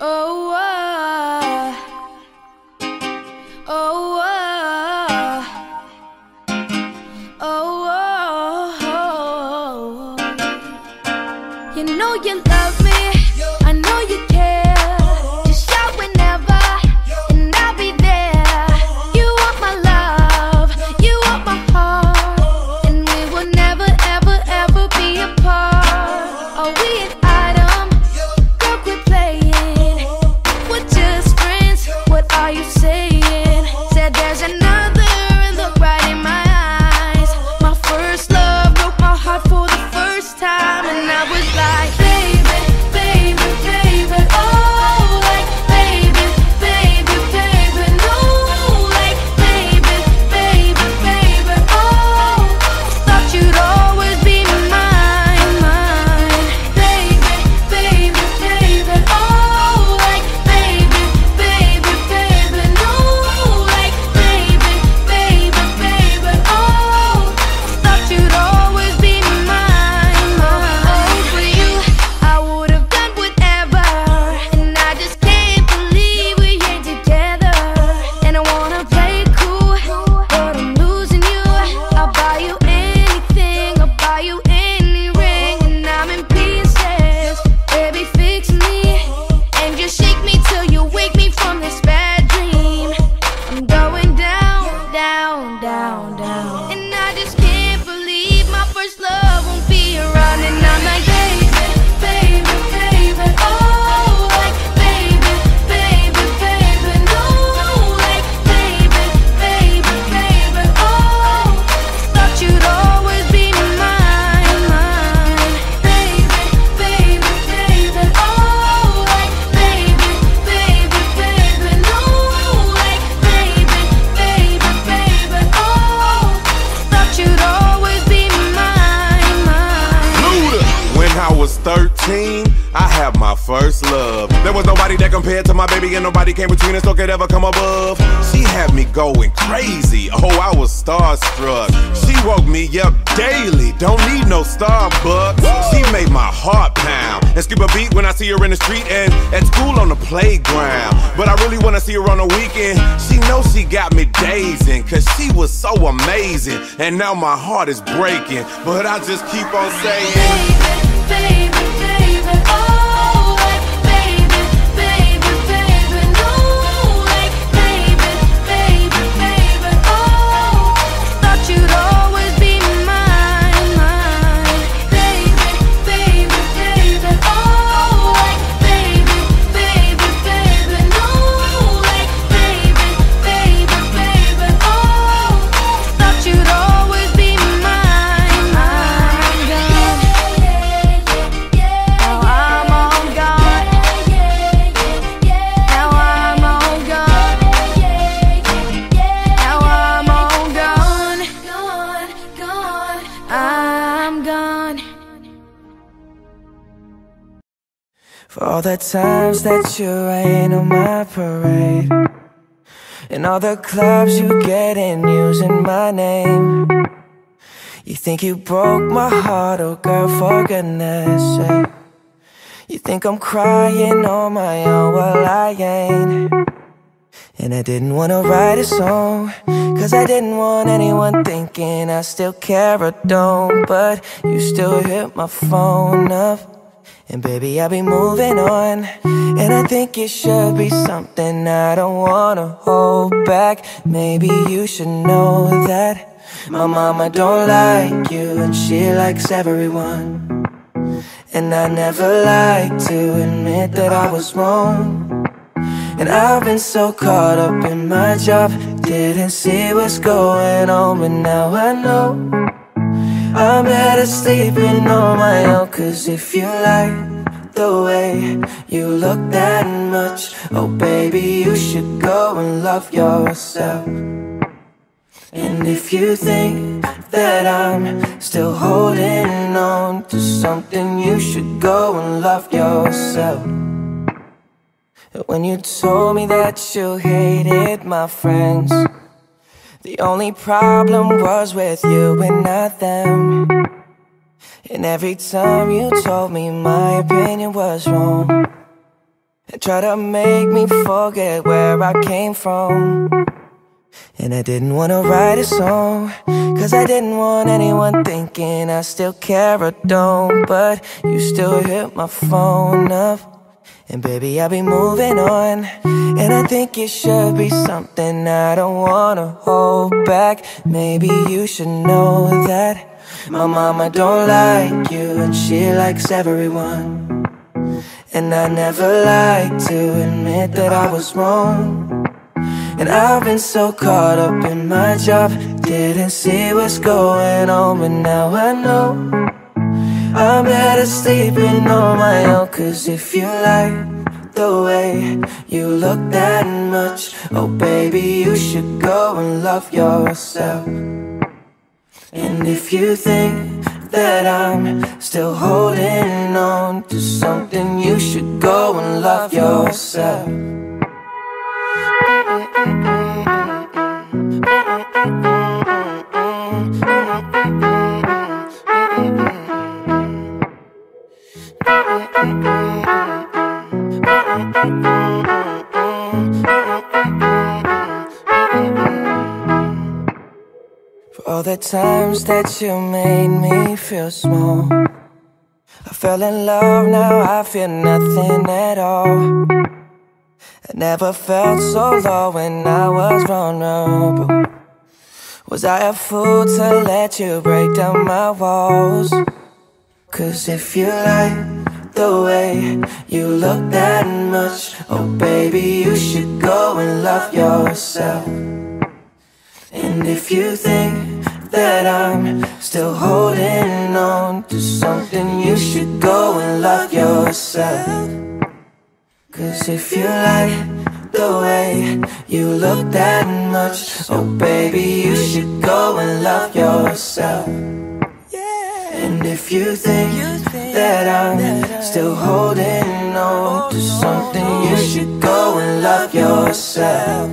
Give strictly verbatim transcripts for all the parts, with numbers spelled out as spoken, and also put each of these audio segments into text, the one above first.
Oh, oh, oh, oh, oh, oh. You know you love me, I know you care. Just shout whenever, and I'll be there. You want my love, you want my heart, and we will never, ever, ever be apart. Are we an item? Girl, quit playing. We're just friends, what are you saying? Said there's another, and look right in my eyes. My first love broke my heart for the first time, and I was like, baby, baby, baby, oh, like, baby, baby, baby, no, like, baby, baby, baby, oh, thought you'd always be mine, mine, baby, baby, baby, oh, like, baby, baby, baby, no, like, baby, baby, baby, oh, thought you'd always be mine, mine. Oh, for you, I would've done whatever, and I just can't believe we ain't together. And I wanna play it cool, but I'm losing you. I'll buy you anything, I'll buy you any ring, and I'm in pieces. Baby, fix me, and just shake me till you wake me from this bad dream. I'm going down, down, down, down, and I just can't believe my first love won't be around. And I'm like, baby, baby, baby, oh, like, baby, baby, baby, no, like, baby, baby, baby, oh, thought you'd always be mine, mine, baby, baby, baby, oh, like, baby, baby, baby, no, like, baby, baby, baby, oh, thought you'd always be mine, mine. Luda. When I was thirteen, I had my first love. There was nobody that compared to my baby, and nobody came between us or could ever come above. She had me going crazy, oh, I was starstruck. She woke me up daily, don't need no Starbucks. She made my heart pound and skip a beat when I see her in the street and at school on the playground. But I really wanna see her on the weekend. She knows she got me dazing, cause she was so amazing. And now my heart is breaking, but I just keep on saying, Baby, baby, oh, like, baby, baby, baby, no, like, baby, baby, baby, oh, thought you'd always be mine, mine, baby, baby, baby, oh, like, baby, baby, baby, no, like, baby, baby, baby, oh, thought you'd always be mine, mine, girl. Now I'm all gone. Now I'm all gone. Now I'm all gone. Gone, gone. I'm gone. For all the times that you rain on my parade, and all the clubs you get in using my name. You think you broke my heart, oh girl, for goodness sake. You think I'm crying on my own, well I ain't. And I didn't wanna write a song, cause I didn't want anyone thinking I still care or don't. But you still hit my phone up, and baby I'll be moving on. And I think it should be something I don't wanna hold back. Maybe you should know that my mama don't like you, and she likes everyone. And I never like to admit that I was wrong. And I've been so caught up in my job, didn't see what's going on. But now I know I'm better sleeping on my own. Cause if you like the way you look that much, oh baby, you should go and love yourself. And if you think that I'm still holding on to something, you should go and love yourself. When you told me that you hated my friends, the only problem was with you and not them. And every time you told me my opinion was wrong, try to make me forget where I came from. And I didn't wanna write a song, cause I didn't want anyone thinking I still care or don't. But you still hit my phone up, and baby, I'll be moving on. And I think it should be something I don't wanna hold back. Maybe you should know that my mama don't like you, and she likes everyone. And I never like to admit that I was wrong. And I've been so caught up in my job, didn't see what's going on. But now I know I'm better sleeping on my own. Cause if you like the way you look that much, oh baby, you should go and love yourself. And if you think that I'm still holding on to something, you should go and love yourself. For all the times that you made me feel small, I fell in love, now I feel nothing at all. I never felt so low when I was vulnerable. Was I a fool to let you break down my walls? Cause if you like the way you look that much, oh baby, you should go and love yourself. And if you think that I'm still holding on to something, you should go and love yourself. Cause if you like the way you look that much, oh baby, you should go and love yourself. And if you think that I'm still holding on to something, you should go and love yourself.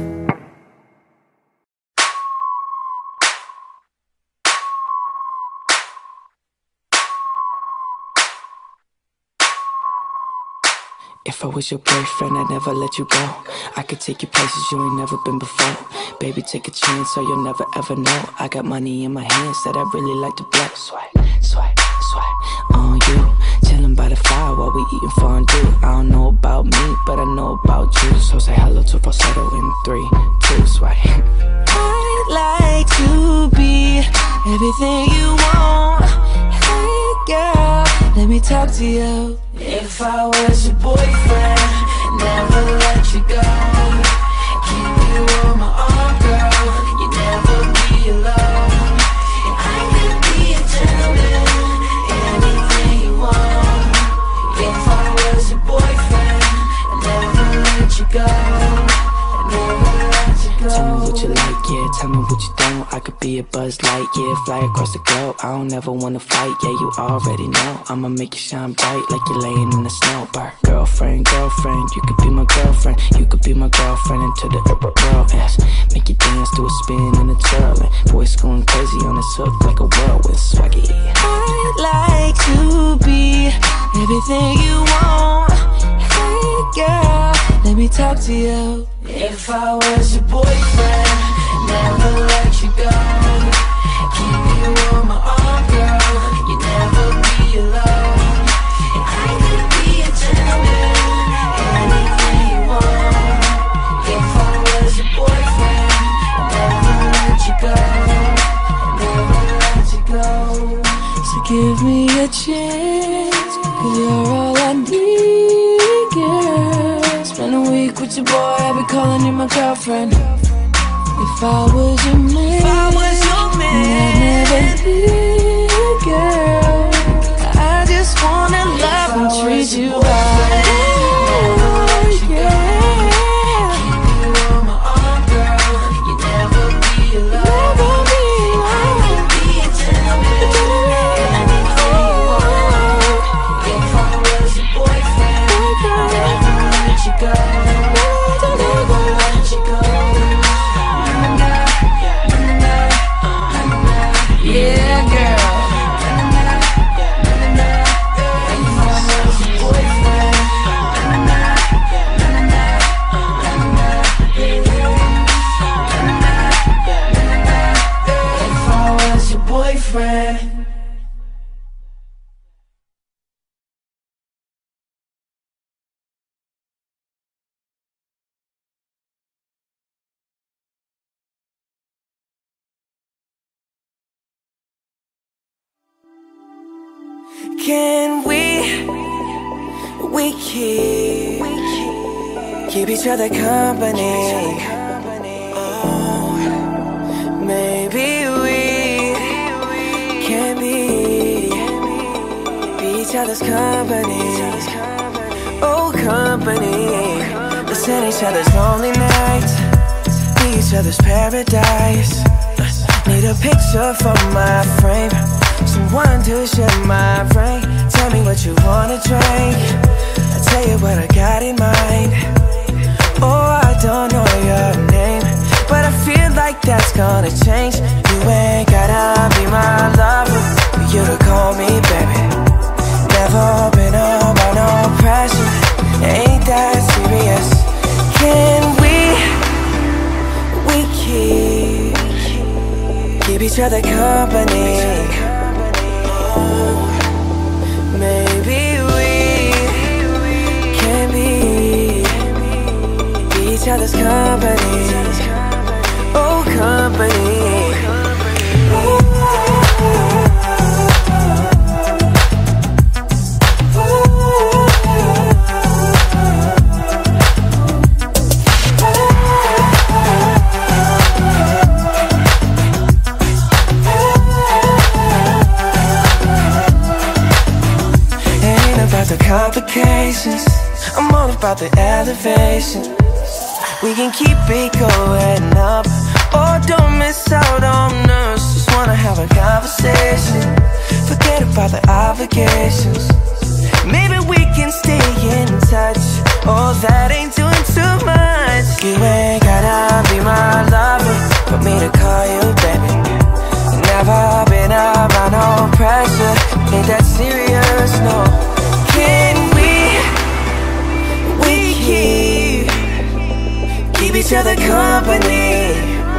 If I was your boyfriend, I'd never let you go. I could take you places you ain't never been before. Baby, take a chance so you'll never ever know. I got money in my hands that I really like to blow. Swipe, swipe, swipe on you. Chillin' by the fire while we eating fondue. I don't know about me, but I know about you. So say hello to falsetto in three, two, swipe. I'd like to be everything you want. Hey girl, let me talk to you. If I was your boyfriend, never let you go. Keep you on my arm, girl. You never be alone. And I can be a gentleman, anything you want. If I was your boyfriend, never let you go. Never let you go. Tell me what you like, yeah. Tell me what you don't. I could be a Buzz Light, yeah. Fly across the globe. I don't ever wanna fight, yeah. You already know. I'ma make you shine bright like you're laying in the snow. Bar. Girlfriend, girlfriend, you could be my girlfriend. You could be my girlfriend until the world ends. Make you dance to a spin and a twirling. Voice going crazy on this hook like a whirlwind. Swaggy. I'd like to be everything you want. Hey girl, let me talk to you. If I was your boyfriend, never let you go. Keep you on my arm, girl. You never be alone. And I could be a gentleman, anything you want. If I was your boyfriend, never let you go. Never let you go. So give me a chance, cause you're all I need, girl. Spend a week with your boy, I'll be calling you my girlfriend. If I was your man, if I was your man, I'd never leave, girl. I just wanna love and treat you right. Yeah. Keep you on my arm, girl. You never be alone. Never be alone. I can be a gentleman, anything you want. If I was your boyfriend, I'd never let you go. Never let you go. Yeah, girl. If I was your boyfriend, Can we, we keep, keep each other company? Oh, maybe we can be, be each other's company. Oh, company. Listen each other's lonely nights, be each other's paradise. Need a picture for my frame, someone to share my brain. Tell me what you wanna drink, I'll tell you what I got in mind. Oh, I don't know your name, but I feel like that's gonna change. You ain't gotta be my lover for you to call me baby. Never been under no pressure, ain't that serious. Can we, we keep, keep each other company? Oh, maybe we can be, be each other's company. Oh, company. The complications, I'm all about the elevation. We can keep it going up, or don't miss out on us. Just wanna have a conversation, forget about the obligations. Maybe we can stay in touch, oh that ain't doing too much. You ain't gotta be my lover for me to call you baby. Never been around no pressure, ain't that serious, no. Can we, we keep, keep each other company?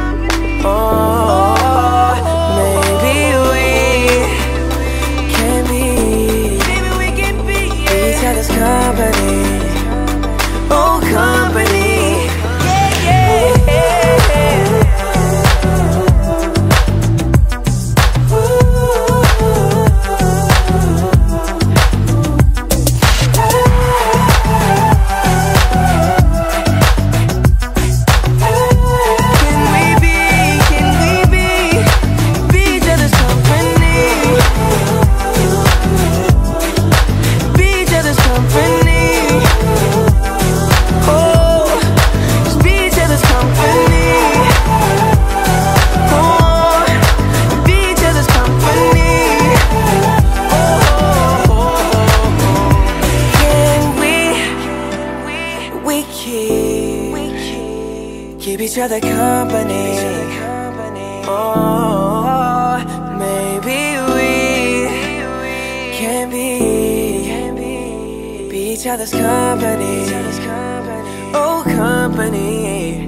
Oh, maybe we can be, maybe we can be, be each other's company. Oh, company. Yeah, yeah, yeah. Each other company. Oh, maybe we can be, be each other's company. Oh, company.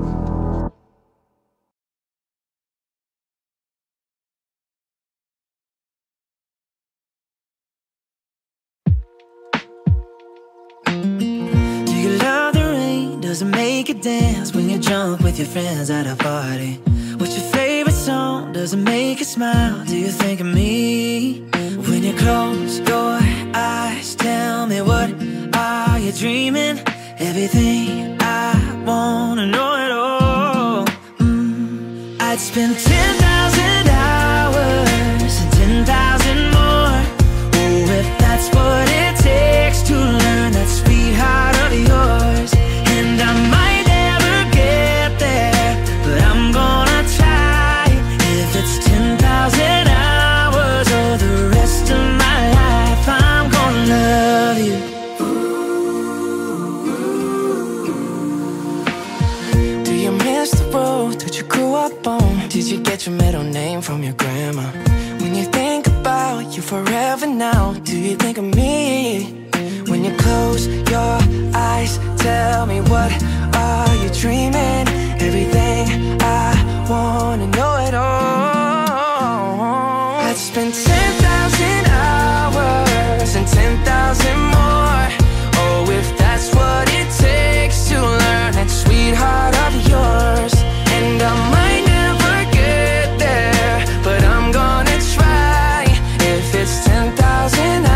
Does it make you dance when you're drunk with your friends at a party? What's your favorite song? Does it make you smile? Do you think of me? When you close your eyes, tell me what are you dreaming? Everything I wanna know it all. mm. I'd spend ten thousand hours and ten thousand more. Oh, if that's what it takes to learn that sweetheart of yours. And I might never get there, but I'm gonna try. If it's ten thousand hours or the rest of my life, I'm gonna love you. Do you miss the road that you grew up on? Did you get your middle name from your grandma? When you think about you forever now, do you think of me? When you close your eyes, tell me what are you dreaming? Everything I wanna know it all. I'd spend ten thousand hours and ten thousand more. Oh, if that's what it takes to learn that sweetheart of yours. And I might never get there, but I'm gonna try. If it's ten thousand hours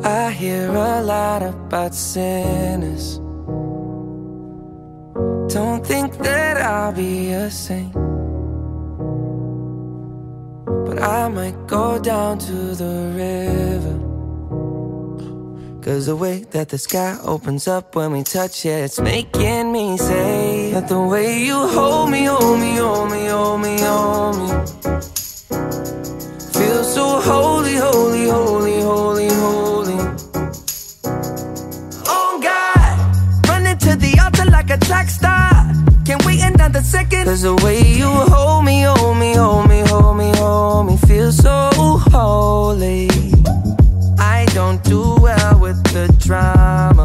I hear a lot about sinners. Don't think that I'll be a saint, but I might go down to the river. Cause the way that the sky opens up when we touch it, it's making me say that the way you hold me, hold me, hold me, hold me, hold me, feels so holy, holy, holy, holy, holy. Oh God, running to the altar like a track star. Can't wait another second. Cause the way you hold me, hold me, hold me, hold me, hold me, feels so holy. I don't do well with the drama,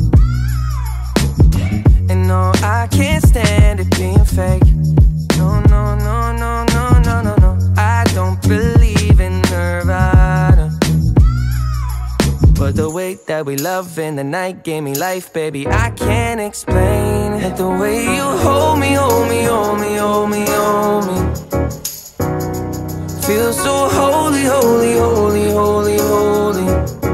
and no, I can't stand it being fake. No, no, no, no, no, no, no, no. I don't believe in Nirvana, but the way that we love in the night gave me life, baby. I can't explain it. The way you hold me, hold me, hold me, hold me, hold me, feels so holy, holy, holy, holy, holy.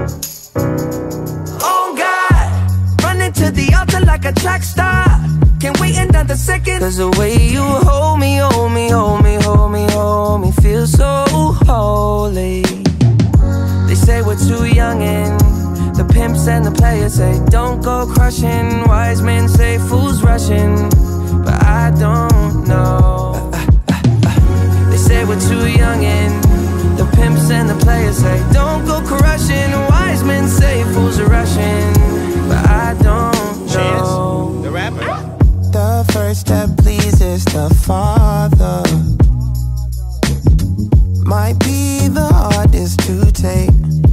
Oh God, running to the altar like a track star. Can't wait another second. Cause the way you hold me, hold me, hold me, hold me, hold me, feels so holy. They say we're too young and the pimps and the players say don't go crushing. Wise men say fools rushing, but I don't know. They say we're too young and the pimps and the players say don't go crushing. Wise men say fools are rushing, but I don't know. Chance, the rapper. The first step pleases the Father, might be the hardest to take,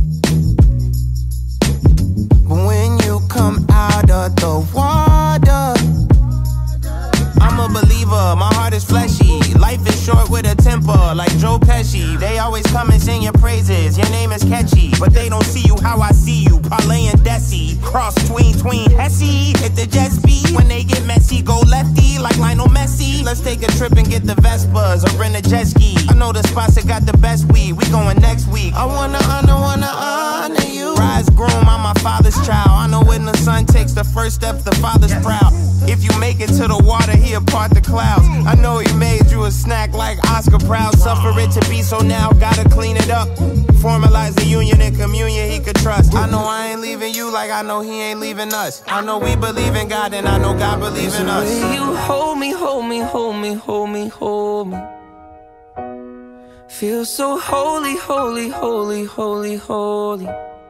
but when you come out of the water, I'm a believer, my heart is fleshy. Life is short with a temper, like Joe Pesci. They always come and sing your praises, your name is catchy, but they don't see you how I see you. Parlay and Desi, cross tween, tween, Hesse. Hit the jet speed, when they get messy, go lefty, like Lionel Messi. Let's take a trip and get the Vespas, or rent a jet ski. I know the spots that got the best weed, we going next week. I wanna honor, wanna honor you. Rise groom, I'm my father's child. I know when the son takes the first step, the father's proud. If you make it to the water, he'll part the clouds. I know he made you a snack like Oscar Proud. Suffer it to be so now, gotta clean it up. Formalize the union and communion he could trust. I know I ain't leaving you like I know he ain't leaving us. I know we believe in God and I know God believes in us. The way you hold me, hold me, hold me, hold me, hold me, feels so holy, holy, holy, holy, holy.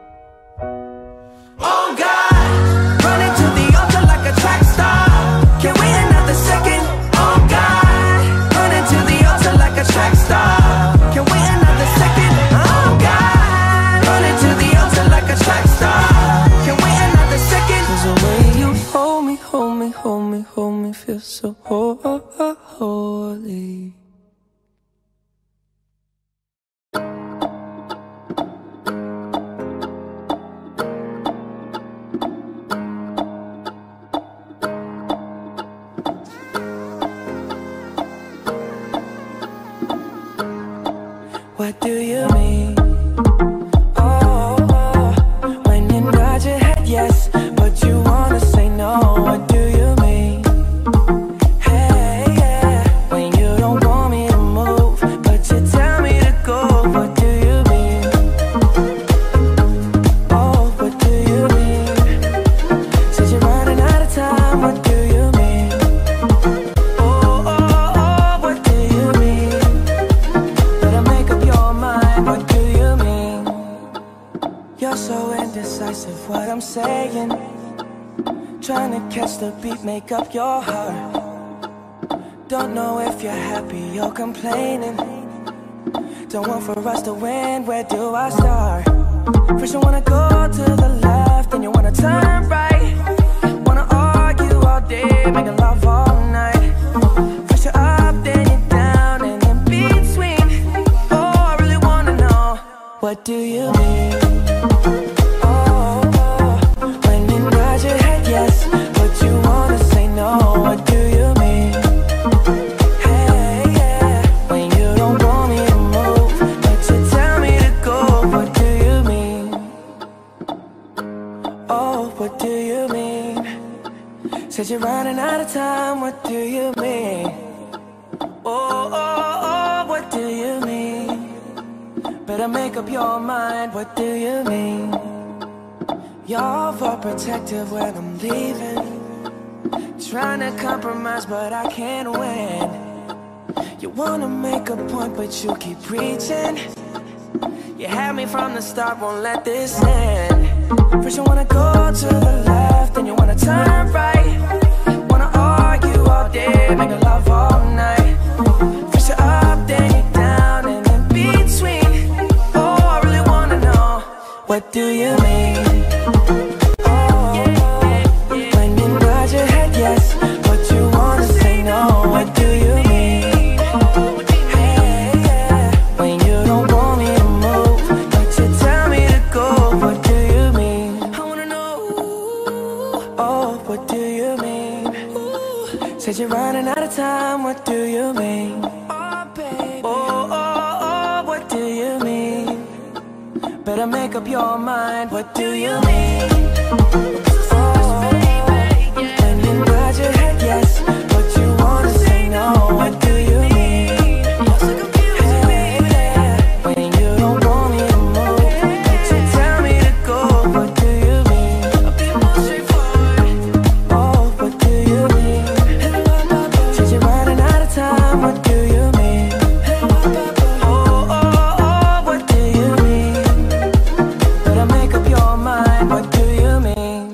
Oh God, running to the altar like a track star. Can't wait another second. Oh God, running to the altar like a track star. Can't wait another second. Oh God, running to the altar like a track star. Can't wait another second. Cause the way you hold me, hold me, hold me, hold me, feels so holy. What do you mean? Oh, oh, when you nod your head yes, but you wanna say no. What do you mean? Hey, yeah, when you don't want me to move, but you tell me to go. What do you mean? Oh, what do you mean? Said you're running out of time. What do you mean? Oh, oh, oh, what do you mean? Better make up your mind. What do you mean? You're so indecisive, what I'm saying. Trying to catch the beat, make up your heart. Don't know if you're happy or complaining. Don't want for us to win, where do I start? First you wanna go to the left, then you wanna turn right. Wanna argue all day, making love all night. First you're up, then you're down, and in between. Oh, I really wanna know, what do you mean? Oh, oh, when you nod your head yes, but you wanna say no. What do you mean? Hey, yeah, when you don't want me to move, but you tell me to go. What do you what do you mean? Said you're running out of time, what do you mean? Oh, oh, oh, what do you mean? Better make up your mind, what do you mean? You're overprotective when I'm leaving. Trying to compromise, but I can't win. You wanna make a point, but you keep preaching. You had me from the start, won't let this end. First you wanna go to the left, then you wanna turn right. Wanna argue all day, make love all night. First you're up, then you're down, and in between. Oh, I really wanna know, what do you mean? Oh, when you nod your head yes, but you wanna say no, what do you mean? Hey, yeah. When you don't want me to move, but you tell me to go, what do you mean? I wanna know, oh, what do you mean? Said you're running out of time, what do you mean? Oh, baby. Oh, oh, oh, what do you mean? Better make up your mind, what do you mean? Oh, when you nod your head yes, but you wanna say no, what do you mean? Hey, yeah. When you don't want me to move, but you tell me to go, what do you mean? Oh, what do you mean? Said you're running out of time, what do you mean? Oh, oh, oh, what do you mean? Better make up your mind, what do you mean?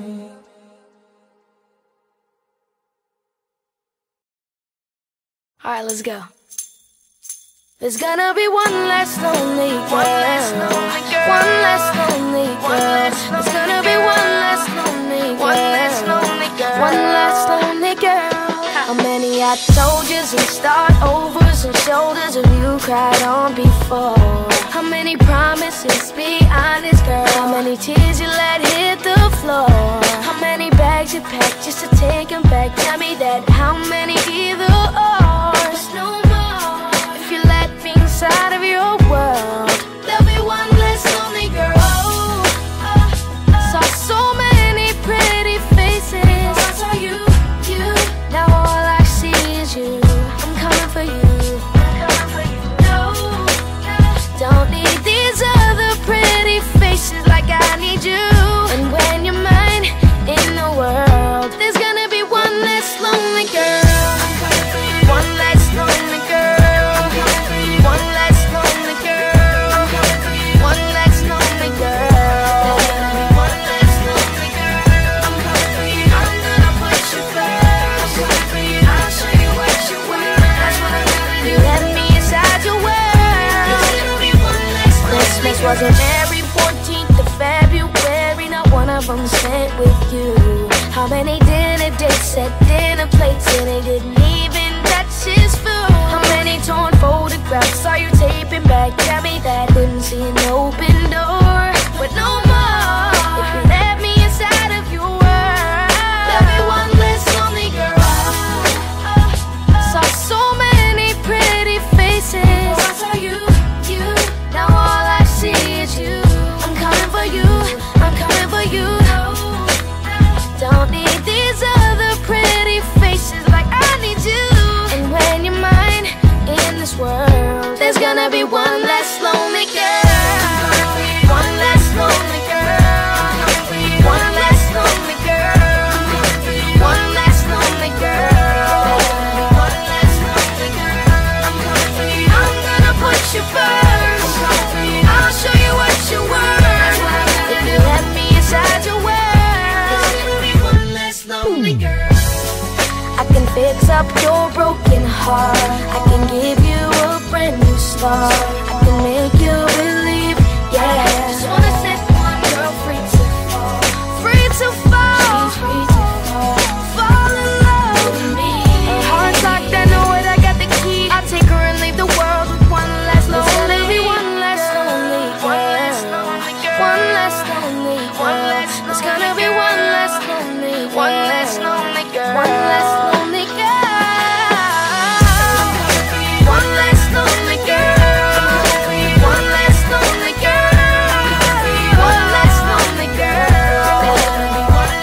Alright, let's go. There's gonna be one less lonely girl. One less lonely girl. One less lonely girl. There's gonna be one less lonely girl. One less lonely girl. One less lonely girl. How many I told yous and start overs and shoulders have you cried on before? How many promises, be honest girl? How many tears you let hit the floor? How many bags you packed just to take them back? Tell me that. How many either or? There's no more. If you let me inside of your world, there'll be one less lonely girl. Saw so many pretty faces. I saw you, you. Now all I see is you. I'm coming for you. I'm coming for you. No, no. Don't need these other pretty faces like I need you. And when you're mine in the world, there's gonna be one less lonely girl. One less lonely girl. One less lonely girl. One less lonely girl. One less lonely girl. I'm gonna put you first. I'll show you what you want. You let me inside your world. Christmas wasn't every fourteenth of February. Not one of them spent with you. How many dinner dates at dinner plates and they didn't even touch his food? How many torn photographs are you taping back? Tell me that. Couldn't see an open door, but no more. If you let me inside of your world, there'll be one less lonely girl. Saw so many pretty faces. I saw you, you. Now all I see is you. I'm coming for you. I'm coming for you. Don't need these other pretty faces like I need you. And when you're mine in this world, there's gonna be one less lonely girl. One less lonely girl. One less lonely girl. One less lonely girl. One less lonely girl. I'm gonna put you first. I'll show you what you're worth. If you let me inside your world, there's gonna be one less lonely girl. I can fix up your broken heart. I can give you a brand new start. I can make you believe, yeah. Just wanna set one girl free to fall. Free to fall. She's free to fall. Fall in love with me. Her heart's locked, I know it, I got the key. I'll take her and leave the world with one less lonely. There's gonna be one less lonely girl. One less lonely girl. One less lonely girl. One less. There's gonna be one less lonely girl. One less lonely girl. One less lonely girl. One less lonely girl. One less lonely girl. One less lonely girl.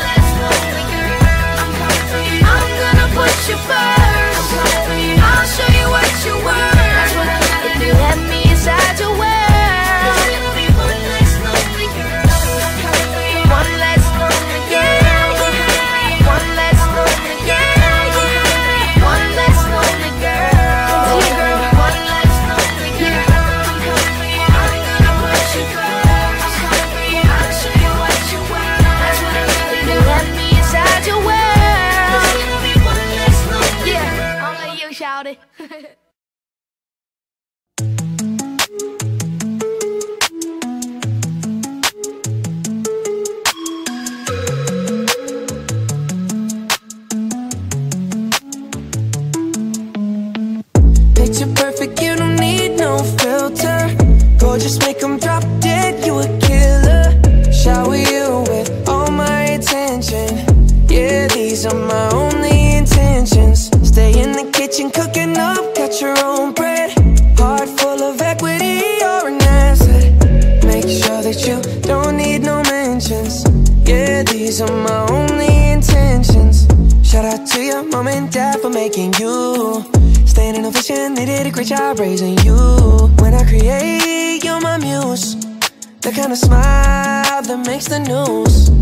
intentions. Yeah, these are my only intentions. Shout out to your mom and dad for making you. Staying in ovation, they did a great job raising you. When I create, you're my muse. The kind of smile that makes the news.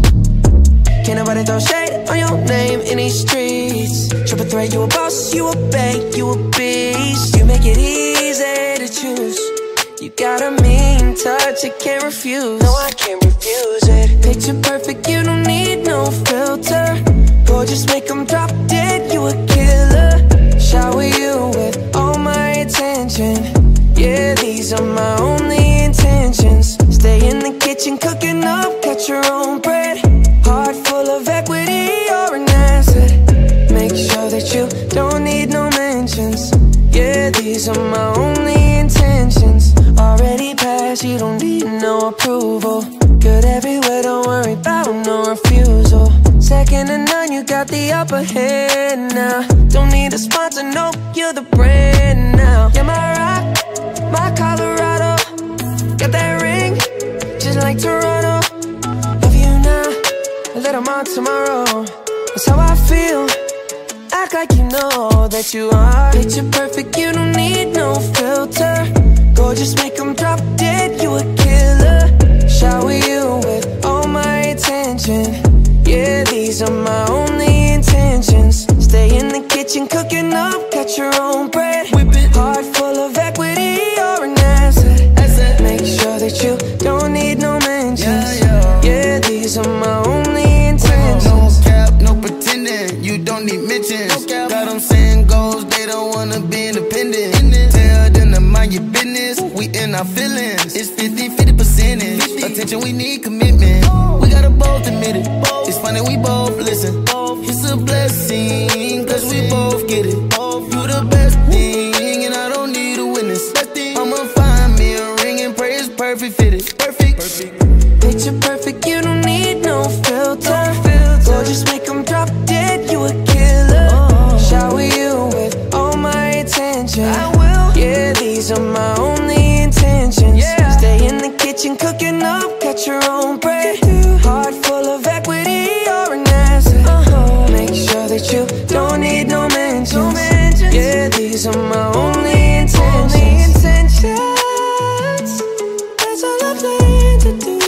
Can't nobody throw shade on your name in these streets. Triple threat, you a boss, you a bank, you a beast. You make it easy to choose. You got a mean touch, I can't refuse. No, I can't refuse it. Picture perfect, you don't need no filter. Gorgeous, make them drop dead, you a killer. Shower you with all my attention. Yeah, these are my only intentions. Stay in the kitchen, cooking up, cut your own bread. Heart full of equity, you're an asset. Make sure that you don't need no mentions. Yeah, these are my only intentions. Already passed, you don't need no approval. Good everywhere, don't worry about no refusal. Second to none, you got the upper hand now. Don't need a sponsor, no, you're the brand now. You're my rock, my Colorado. Got that ring, just like Toronto. Love you now, a little more tomorrow. That's how I feel, act like you know that you are. Picture perfect, you don't need no filter. Gorgeous, make them drop dead, you a killer. Shower you with all my attention. Yeah, these are my only intentions. Stay in the kitchen, cooking up, cut your own bread. Whip it. Heart full of equity, you're an asset. asset. Make sure that you don't need no mentions. Yeah, yeah. Yeah, these are my only intentions. No cap, no pretending, you don't need mentions. No cap. Got them saying goals, they don't wanna be independent. Tell them to mind your business, we in our feelings. It's fifty, fifty percentage. Attention, we need commitment. We gotta both admit it. It's funny, we both listen. It's a blessing, cause we both get it. You the best thing, and I don't need a witness. I'ma find me a ring and pray it's perfect fitted. Perfect. Picture perfect, you don't need no filter. Gorgeous, make them drop dead, you a killer. Shower you with all my attention. I will. Yeah, these are my only intentions. Stay in the kitchen, cooking up, cut your own bread. Heart full of equity, you're an asset. uh-huh. Make sure that you don't need no mentions. No mentions. Yeah, these are my only intentions. Only intentions. That's all I plan to do.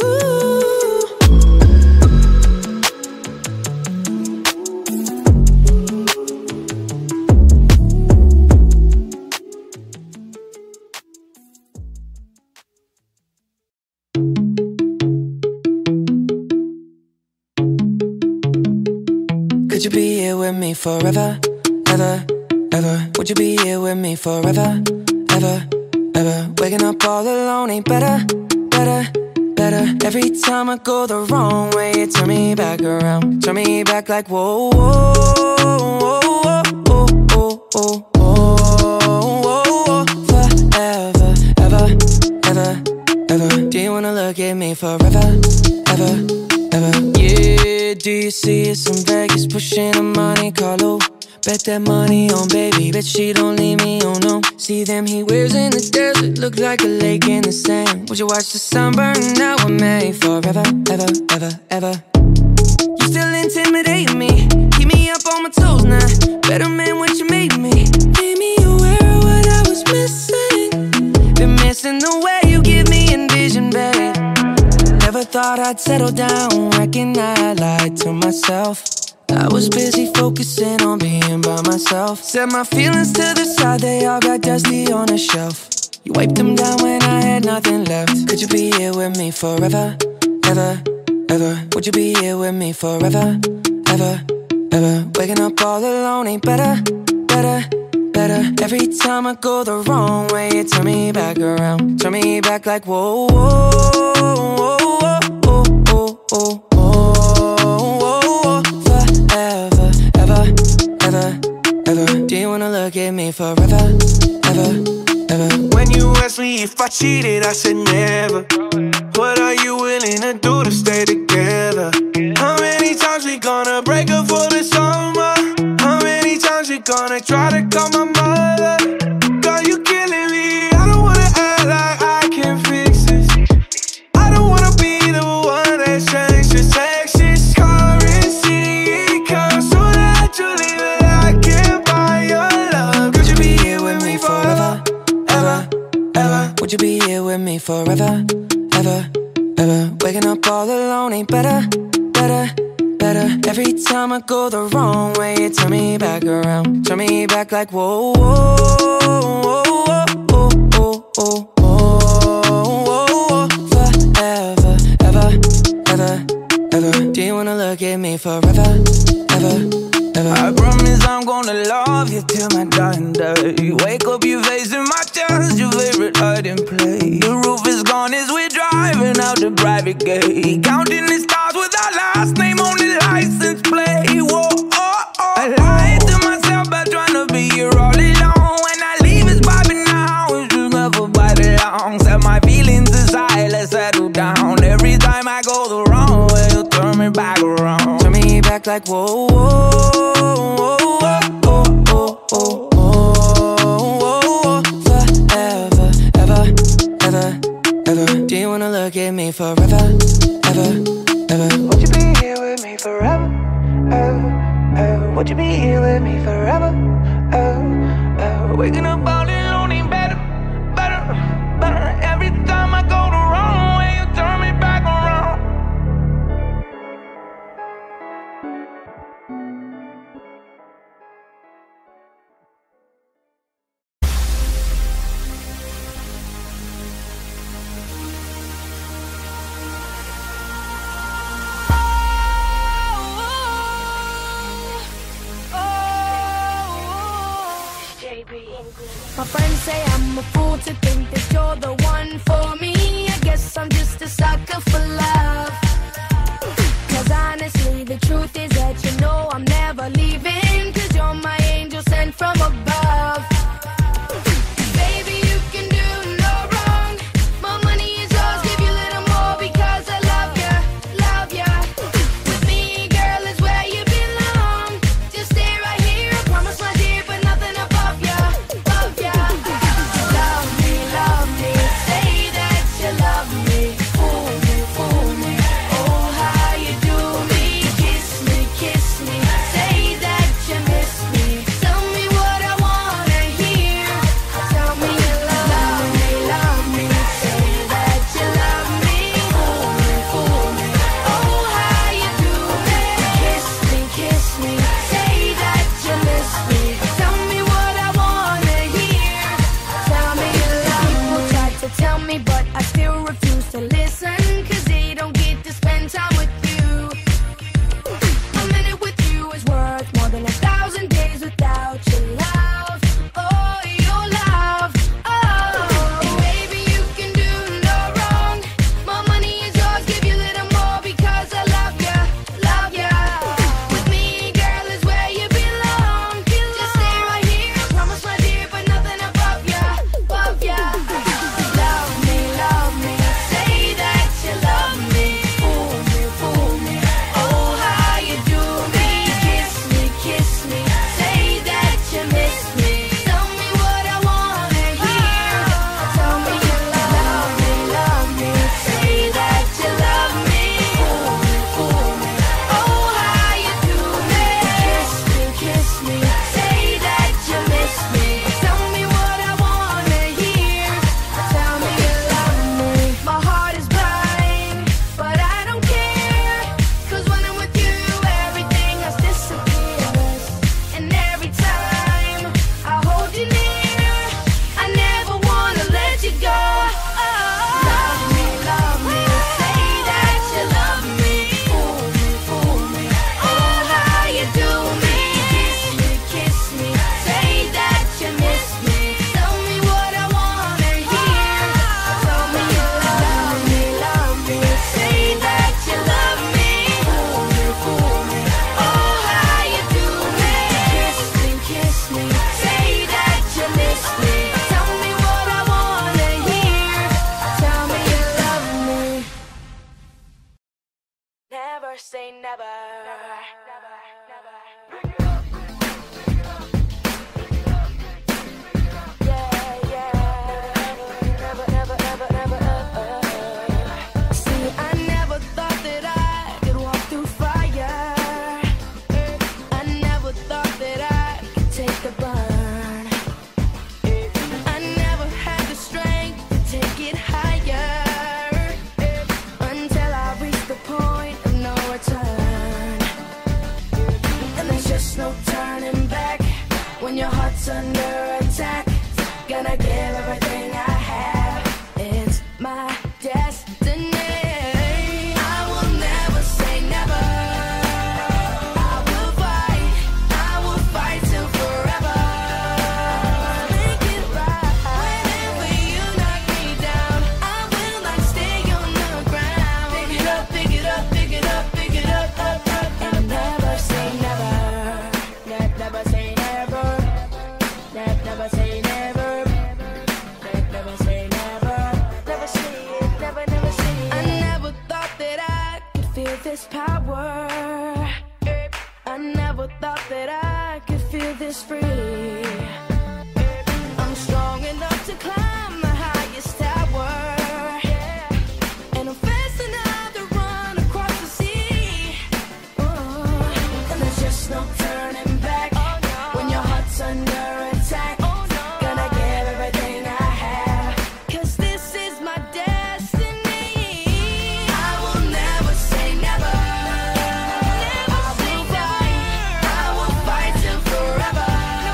Could you be here with me forever, ever, ever? Would you be here with me forever, ever, ever? Waking up all alone ain't better, better, better. Every time I go the wrong way, you turn me back around. Turn me back like whoa, whoa, whoa, whoa, whoa, whoa, whoa, whoa. Forever, ever, ever, ever. Do you wanna look at me forever, ever, ever? Yeah, do you see us in Vegas pushing a Monte Carlo? Bet that money on baby, bet she don't leave me, oh no. See them he wears in the desert, look like a lake in the sand. Would you watch the sun burn out with me forever, ever, ever, ever? You still intimidate me, keep me up on my toes now. Better man what you made me. Made me aware of what I was missing. Been missing the way you give me envision, babe. Never thought I'd settle down, reckon I lied to myself. I was busy focusing on being by myself. Set my feelings to the side, they all got dusty on a shelf. You wiped them down when I had nothing left. Could you be here with me forever, ever, ever? Would you be here with me forever, ever, ever? Waking up all alone ain't better, better, better. Every time I go the wrong way, you turn me back around. Turn me back like whoa, whoa, whoa, whoa, whoa, whoa, whoa. Forever, ever, ever, ever. Do you wanna look at me forever, ever, ever? When you asked me if I cheated, I said never. What are you willing to do to stay together? How many times we gonna break up for the summer? How many times we gonna try to call my mother? Girl, you killing me. I don't wanna act like I can fix this. I don't wanna be the one that says forever, ever, ever. Waking up all alone ain't better, better, better. Every time I go the wrong way, you turn me back around. Turn me back like whoa, whoa, whoa, whoa, whoa, whoa, whoa. Forever, ever, ever, ever. Do you wanna look at me forever, ever, ever? I promise I'm gonna love you till my dying day. Wake up, you facing my chest, your favorite hiding place. The roof is gone as we're driving out the private gate. Counting the stars with our last name on the license plate. Whoa, oh, oh. I lied to myself by trying to be here all alone. When I leave, it's vibing now, it's just never bite long. Set my feelings aside, let's settle down. Every time I go the wrong way, you turn me back around. Turn me back like whoa, whoa, whoa, whoa, whoa, whoa, whoa. Forever, ever, ever, ever. Do you wanna look at me forever, ever, ever? Would you be here with me forever, ever, ever? Would you be here with me forever, ever, ever? Waking up all alone ain't better, better, better. Every time I go the wrong way, you turn me back around. My friends say I'm a fool to think that you're the one for me. I guess I'm just a sucker for love. Cause honestly, the truth is that you know I'm never leaving. Cause you're my angel sent from above. Baby, you can do no wrong. My money is yours, give you a little more because I love ya, love ya. With me, girl, is where you belong. Just stay right here, I promise my dear, but nothing above ya. Love me, love me, say that you love me. Fool me, fool me, oh how you do me. Kiss me, kiss me, say that you miss me. Tell me what I wanna hear. Tell me you love me, love me, say that you love me. Fool me, fool me, oh how you do me. Kiss me, kiss me, say that you miss me. Tell me what I wanna hear. Tell me you love me. People try to tell me, but I still refuse to listen. Cause they don't get to spend time with you. A minute with you is worth more than a thousand days without your love. Oh, your love. Oh, baby, you can do no wrong. My money is yours, give you a little more because I love ya, love ya. With me, girl, is where you belong. Just stay right here, I promise my dear, but nothing above ya, above ya. Love me, love me, say that you love me. Fool me, fool me, oh how you do me. Kiss me, kiss me, say that you miss me. Tell me what I wanna hear. Tell me you love me, love me, say that you love me. Fool me, fool me, oh how you do me. Kiss me, kiss me, say that you miss me. Tell me what I wanna hear. Tell me you love me. My heart is blind, but I don't care. Cause when I'm with you, everything else disappears. And every time I hold you near, I never wanna let you go. Love me, love me, say that you love me. Fool me, fool me, oh how you do me. Kiss me, kiss me, say that you miss me. Tell me what I wanna hear. Tell me you love me, love me, say that you love me. Fool me, fool me, oh how you do me. Kiss me, kiss me, say that you miss me. Tell me what I wanna hear. Tell me you love me. Never say never. Yeah, yeah. Never, never, never, never, ever. See, I never thought that I could walk through fire. I never thought that I could take the burn. I never had the strength to take it higher. when your heart's under attack. Gonna give everything I have. It's my destiny. I will never say never. I will fight, I will fight till forever. Make it right. Whenever you knock me down, I will not stay on the ground. Pick it up, pick it up, pick it up, pick it up, up, up, and never say never. Ne- never say never. Ne- never say never. Ne- never say never. Never say it, never, never say it. I never thought that I could feel this power. I never thought that I could feel this free. I'm strong enough to climb the highest tower, and I'm fast enough to run across the sea. Oh, and there's just no turning back when your heart's under attack. Gonna give everything I have, 'cause this is my destiny. I will never say never. I will fight, I will fight till forever.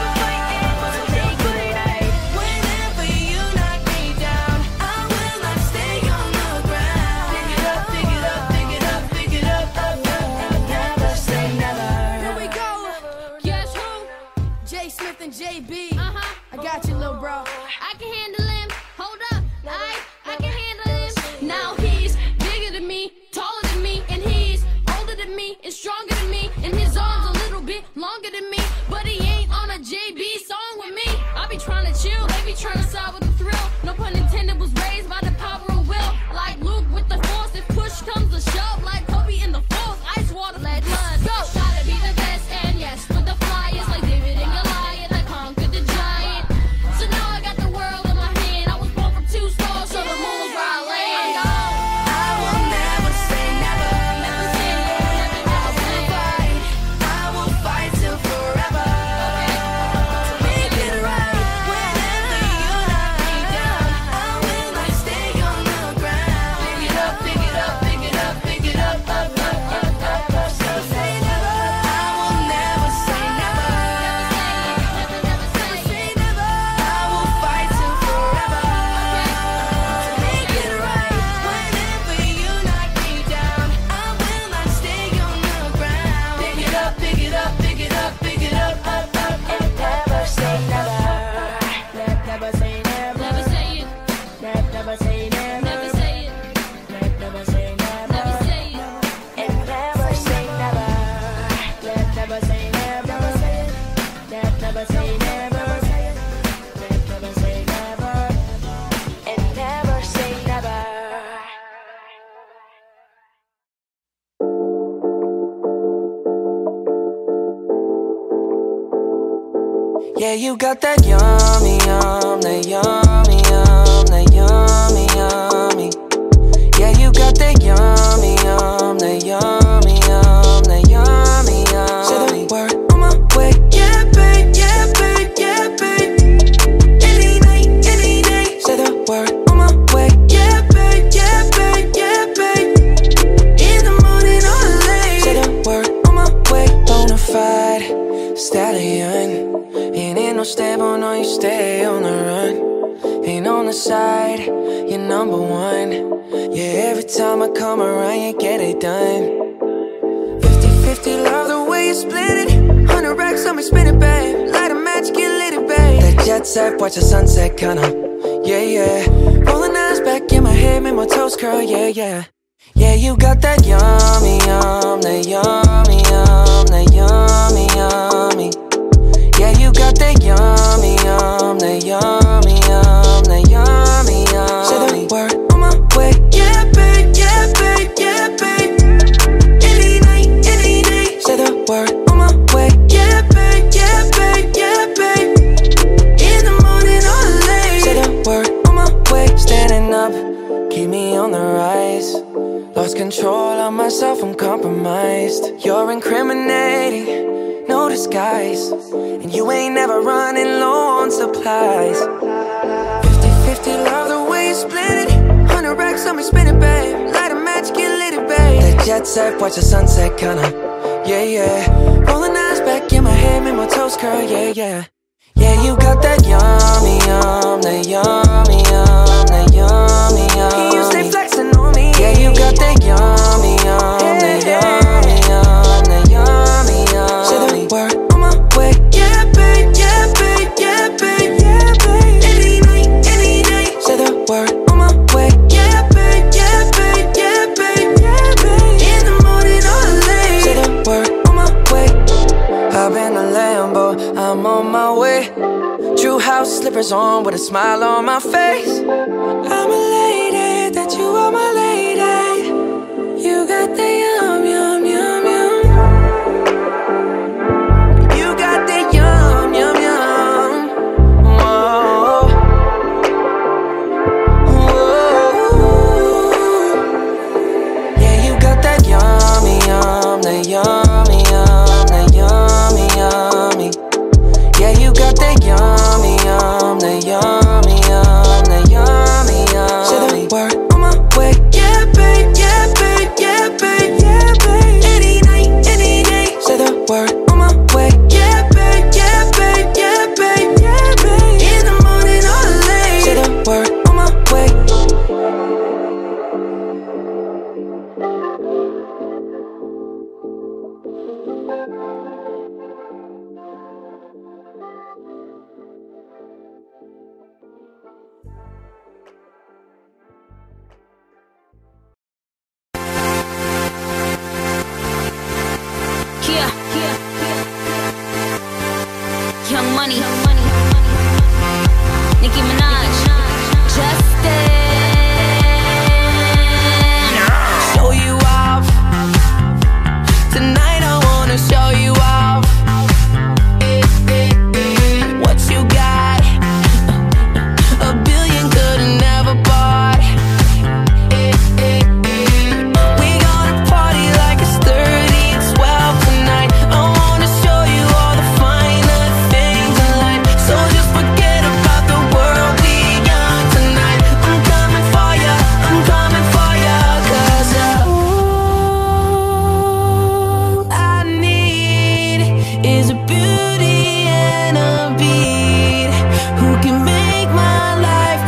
Take it right. Whenever you knock me down, I will not stay on the ground. Pick it up, pick it up, pick it up, pick it up, up, up, and never say never. Here we go. Guess who? J Smith and J B. Uh-huh. I got you, little bro. I can handle him. Hold up. I I can handle him. Now he's bigger than me, taller than me, and he's older than me and stronger than me, and his arms a little bit longer than me. But he ain't on a J B song with me. I be trying to chill, they be trying to side with the thrill. No pun intended, was raised by the power of will. Like Luke with the force, if push comes to shove, like Kobe in the force, ice water, let blood go. Try to be the best, and yes, with the flyers, like David and Goliath, I conquered the giant. So now I got the world in my hand. I was born from two stars, so the moon's where I land. I will never say never. Never say never, never say fight. I will fight till forever. To make it right. Whenever you knock me down, I will not stay on the ground. Pick it up, pick it up, pick it up, pick it up, up, up, up, up, up. So say never. I will never say never. Never, never say never. I will fight till forever. To make it right. Whenever you knock me down, I will not stay on the ground. Pick it up, pick it up, pick it up, pick it up, up, up, and never say never. Ne- Never say never. Never say it. Ne- Never say never. Never say it. Ne- Never say never. Never say it. And never say never. Ne- Never say never. Never say it. Ne- Never say never. Ne- Never say never. And never say never. Yeah, you got that yummy, yum, that yummy, yum, that yummy, yummy. Yeah, you got that yummy, yum, that yummy, yum, that yummy, yummy. Say the word on my way. Yeah, babe, yeah, babe, yeah, babe. Any night, any day. Say the word on my way. Yeah, babe, yeah, babe, yeah, babe. In the morning or late. Say the word on my way. Bonafide stallion. Ain't in no stable, no, you stay on the run. Ain't on the side, you're number one. Yeah, every time I come around, you get it done. Fifty fifty, love the way you split it. Hundred racks on me, spin it, babe. Light a match, get lit, it, babe. That jet set, watch the sunset, kinda. Yeah, yeah. Rolling eyes back in my head, make my toes curl, yeah, yeah. Yeah, you got that yummy, yum, that yummy, yum, that yummy, yummy. Yeah, you got that yummy, yum, that yummy, yum, that yummy, yummy. Say the word on my way. Yeah, babe, yeah, babe, yeah, babe. Any night, any day. Say the word on my way. Yeah, babe, yeah, babe, yeah, babe. In the morning or late. Say the word on my way. Standing up, keep me on the rise. Lost control of myself, I'm compromised. You're incriminating, no disguise. And you ain't never running low on supplies. Fifty fifty, love the way you split it. Hundred racks on me, spin it, babe. Light a match, get lit, it, babe. That jet set, watch the sunset, kinda. Yeah, yeah. Rolling eyes back in my head, make my toes curl, yeah, yeah. Yeah, you got that yummy, yum, that yummy, yum, that yummy, yum. You stay flexing on me. Yeah, you got that yummy, yum, that yummy, yum, that yummy, yum. Say the word on my way. Yeah, babe, yeah, babe, yeah, babe, yeah, babe. Any night, any day. Say the word on my way. Yeah, babe, yeah, babe, yeah, babe, yeah, babe. In the morning or late. Say the word on my way. Hop in the Lambo, I'm on my way. True house slippers on with a smile on my face. I'm elated that you are my lady. You got the yum, yum, yum, yum. You got the yum, yum, yum. Whoa. Whoa. Yeah, you got that yummy, yum, that yummy, yum, that yummy, yummy. Yeah, you got that yummy, yum, that yummy, yum, that yummy, yum. Say the word on my way. Yeah, babe, yeah, babe, yeah, babe, yeah, babe. Any night, any day. Say the word on my way. Yeah, babe, yeah, babe, yeah, babe, yeah, babe. In the morning or late. Say the word on my way. Yeah, yeah, yeah. Young Money, Nicki Minaj, Justin. Show you off. Tonight I wanna show you off. What you got? A billion could've never bought. We gonna party like it's thirty and twelve tonight. I wanna show you all the finer things in life. So just forget about the world we got tonight. I'm coming for ya, I'm coming for ya. Cause all I need is a beauty and a beat who can make my life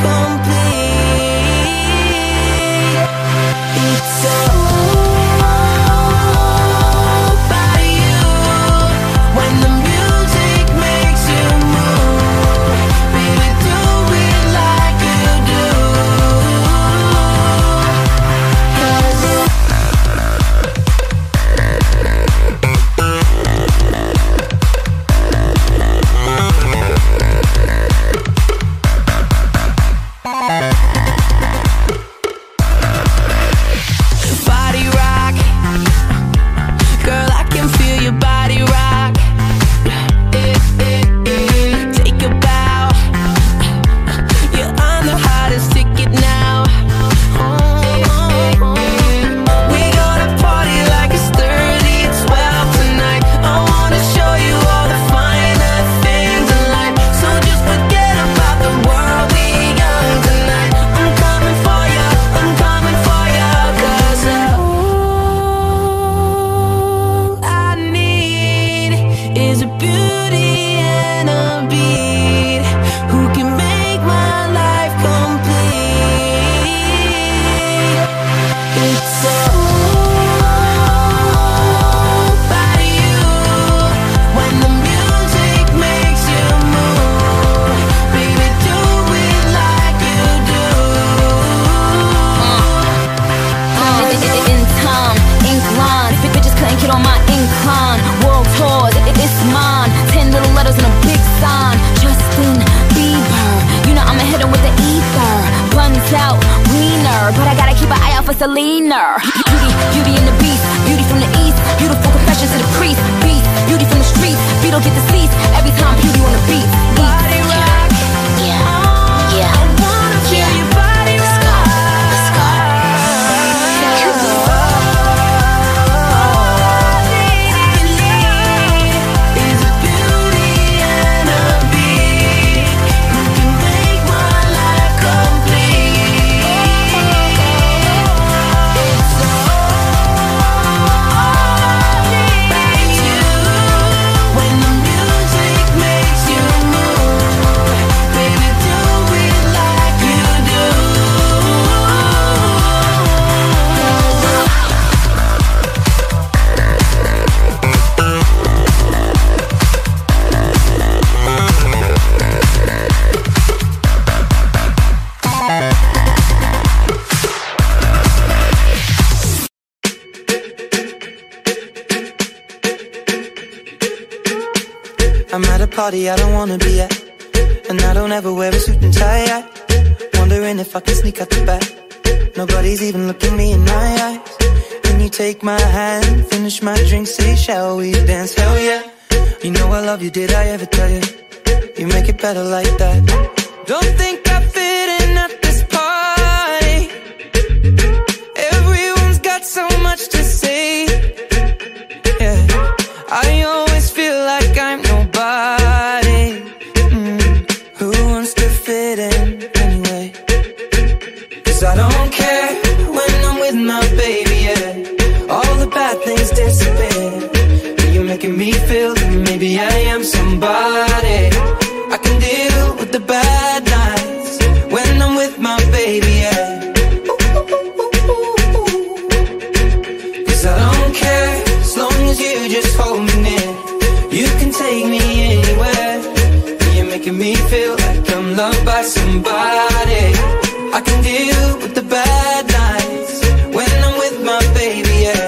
complete. It's all about you. When the music makes you move, baby, do it like you do. 'Cause body rock, girl, I can feel your body rock. Take a bow, you're on the hottest ticket now. We gonna party like it's thirty twelve tonight. I wanna show you all the finer things in life. So just forget about the world we got tonight. I'm coming for ya, I'm coming for ya. 'Cause all I need is a beauty and a beat who can make my life complete. It's all about you. When the music makes you move, baby, do it like you do. In time, ink lines, bitches couldn't get on my incline. World tours, it- it's mine. Ten little letters and a big sign. Justin Bieber, you know I'ma hit him with the ether. Buns out, wiener, but I gotta keep an eye out for Selena. Beauty, beauty and the beast, beauty from the east. Beautiful confessions to the priest. Beast, beauty from the streets. Beetle get deceased every time beauty on the beat. Body rock, Yeah, yeah. I wanna feel your body rock. Let's go. All I need is a beauty and a beat who can make my life complete. It's all I'm at a party I don't wanna be at, and I don't ever wear a suit and tie yet. Wondering if I can sneak out the back. Nobody's even looking me in my eyes. When you take my hand, finish my drink, say shall we dance? Hell yeah. You know I love you, did I ever tell you? You make it better like that. Don't think I fit in at this party. Everyone's got so much to say. Yeah, I always feel like I'm nobody. Mm. Who wants to fit in anyway? Cause I don't care when I'm with my baby, yeah. All the bad things disappear. You're making me feel that maybe I am somebody. I can deal with the bad nights when I'm with my baby, yeah. Cause I don't care as long as you just hold me near. You can take me anywhere. You're making me feel like I'm loved by somebody. I can deal with the bad nights when I'm with my baby, yeah.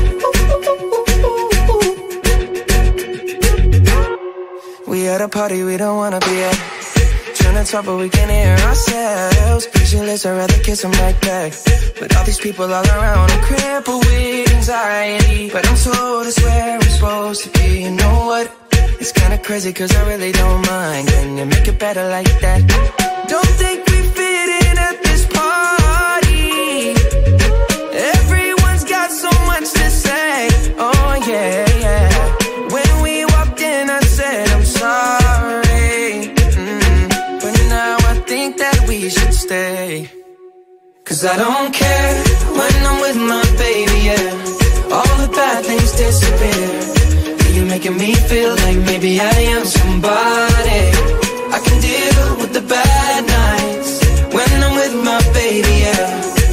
We at a party we don't wanna be at. Trying to talk but we can't hear ourselves. Pictureless, I'd rather kiss them right back. But all these people all around, I'm crippled with anxiety. But I'm told it's where I'm supposed to be. You know what? It's kinda crazy cause I really don't mind. Can you make it better like that? Don't think we fit in at this party. Everyone's got so much to say. Oh yeah, yeah. When we walked in I said I'm sorry, mm. But now I think that we should stay. Cause I don't care when I'm with my baby, yeah. All the bad things disappear. You're making me feel like maybe I am somebody. I can deal with the bad nights when I'm with my baby, yeah.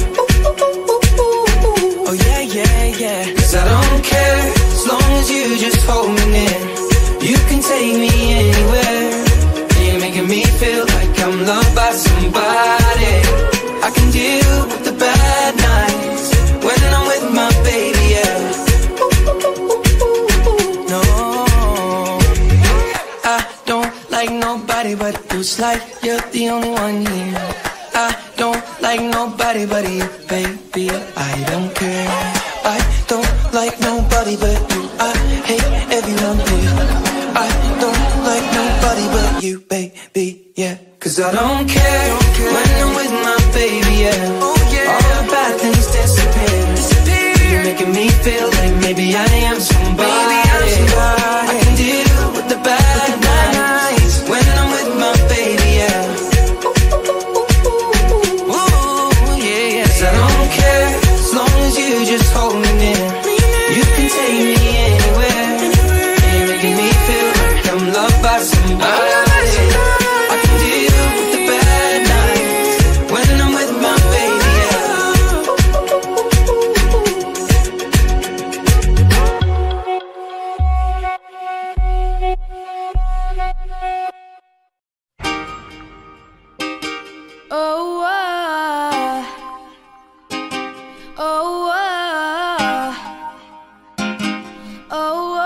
Oh yeah, yeah, yeah. Cause I don't care as long as you just hold me near. You can take me anywhere. You're making me feel like I'm loved by somebody. I can deal with the bad nights when I'm with my baby, yeah. No, I don't like nobody but you. It's like you're the only one here. I don't like nobody but you, baby. I don't care. I don't like nobody but you. I hate everyone here. I don't like nobody but you, baby, yeah. Cause I don't care, don't care when I'm with my baby, yeah. Oh, yeah. All the bad things disappear. disappear. You're making me feel like maybe I am somebody. Maybe I'm somebody. I can deal with the bad nights when I'm with my baby, yeah. Ooh, yeah, yeah. Cause I don't care as long as you just hold me near. You can take me anywhere. You're making me feel like I'm loved by somebody. I can deal with the bad nights when I'm with my baby, yeah. Oh, uh, oh, uh, oh,